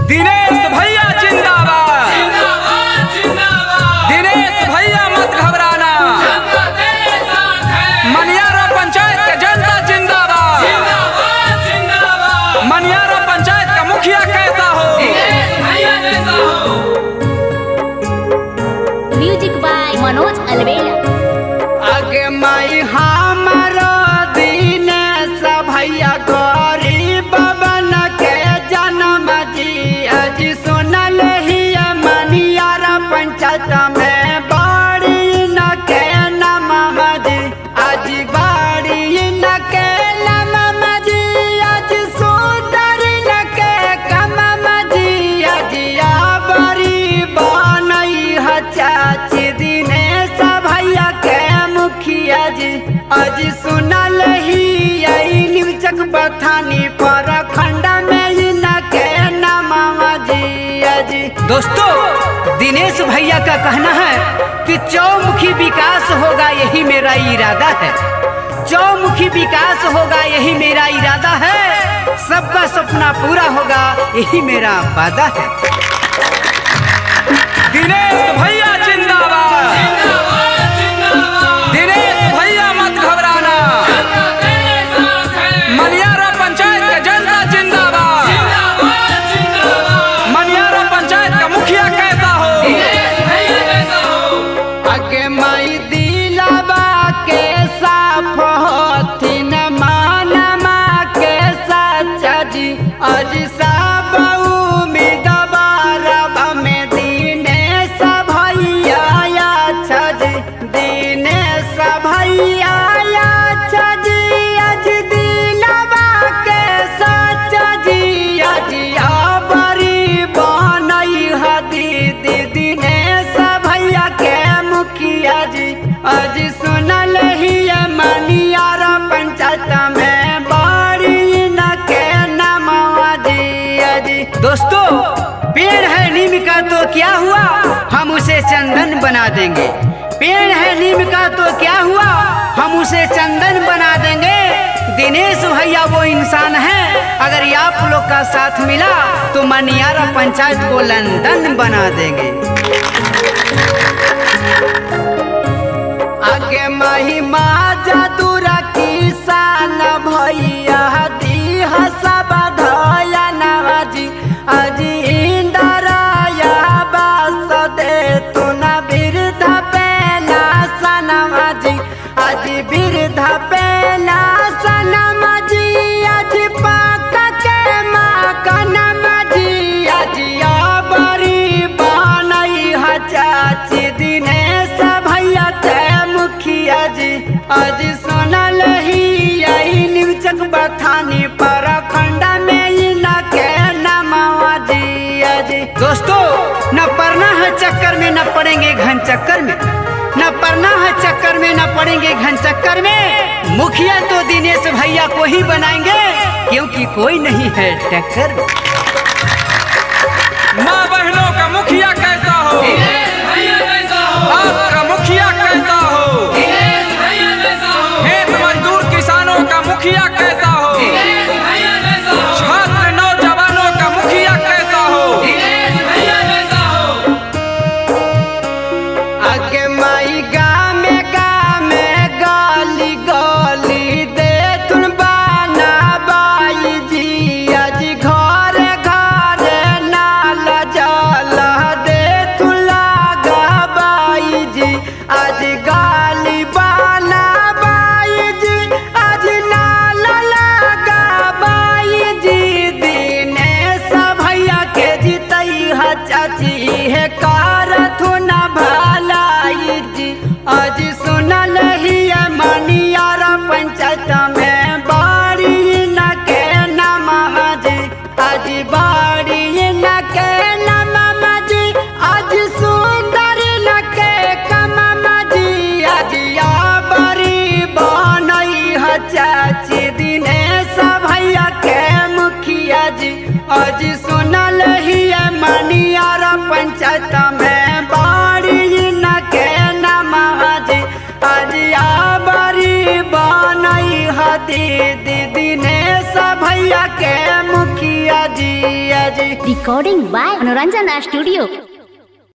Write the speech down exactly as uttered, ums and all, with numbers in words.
दिनेश भैया जिंदाबाद, दिनेश भैया मत घबराना। मनियारा पंचायत का जनता जिंदाबाद, मनियारा पंचायत का मुखिया कैसा हो। Music by Manoj Alwela. आगे माई हमारा दिनेश भैया गरीब बन के जन्म जी आज सुनल ही मनियारा पंचायत में बाड़ी न के नम जी आज बाड़ी न के नम जी आज सुंदर न के कम जी आज बड़ी बनई है चाची दिनेश भैया के मुखिया जी आज सुनल ही न्यूचक बथानी पर खंड में न के नमावा जी आज। दोस्तों, दिनेश भैया का कहना है कि चौमुखी विकास होगा यही मेरा इरादा है, चौमुखी विकास होगा यही मेरा इरादा है, सबका सपना पूरा होगा यही मेरा वादा है। दिनेश भैया जिंदाबाद, दिनेश भैया मत घबराना। मनियारा पंचायत का जनता जिंदाबाद, मनियारा पंचायत का मुखिया कैसा हो। आगे माई दिलावा के साफ होती न मानमा के सच्चा जी आज सब उम्मीदवार में दिनेश भैया अच्छा जी दिनेश भैया अच्छा जी आज दिलावा के सच्चा जी आज बड़ी बनई है दीदी दिनेश भैया के मुखिया जी आज सुनल ही मनियारा पंचायत में बाड़ी न के नमवा जी आज। दोस्तों, पेड़ है नीम का तो क्या हुआ, हम उसे चंदन बना देंगे। पेड़ है नीम का तो क्या हुआ, हम उसे चंदन बना देंगे। दिनेश भैया वो इंसान है, अगर आप लोग का साथ मिला तो मनियारा पंचायत को लंदन बना देंगे। आगे महिमा जादूरा किसान भैया दी सब धया नवाजी आज इंदराया बास दे तू न बिरध पेला सनवाजी आज बिरध पेला सनवाजी आज पाक के माँ कनमाजी आज बड़ी बनई है चाची दिनेश भैया ते मुखिया जी आज सुनल ही न्यूचक बथानी पर खंड में न के नमवा जी आज। दोस्तों, न पड़ना है चक्कर में न पड़ेंगे घन चक्कर में, न पड़ना है चक्कर में न पड़ेंगे घन चक्कर में। मुखिया तो दिनेश भैया को ही बनाएंगे क्योंकि कोई नहीं है टक्कर में। माँ बहनों का मुखिया कैसा हो, आपका मुखिया कैसा हो। खेत मजदूर किसानों का मुखिया कैसा हो, छात्र नौजवानों का मुखिया कैसा हो। आगे माई गामे गामे गाली गाली दे तुन बाना बाई जी आज घर घर नाल जाला दे तुन लागा बाई जी आज गाली बाना बाई जी आज नाल लागा बाई जी दिनेश भैया के जीतई है चाची है कार थुना भलाई जी आज सुनल ही मनियारा पंचायत में बाड़ी न के नमवा जी आज बाड़ी न के नमवा जी आज सुंदर न के कममा जी आज बड़ी बनई है चाची दिनेश भैया के मुखिया जी आज सुनल ही मनियारा पंचायत में बाड़ी न के नमवा जी आज बड़ी बनई है दीदी दिनेश भैया के मुखिया जिया जिया जी। Recording by Manoranjana Studio.